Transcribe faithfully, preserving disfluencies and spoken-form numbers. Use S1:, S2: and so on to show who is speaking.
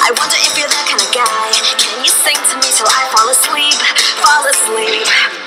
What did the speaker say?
S1: I wonder if you're that kind of guy. Can you sing to me till I fall asleep, fall asleep?